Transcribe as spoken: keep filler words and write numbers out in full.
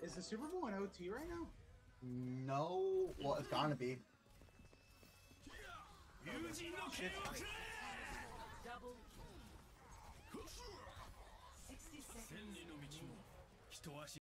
Is the Super Bowl in O T right now? No. Well, it's gonna be. Double. sixty seconds.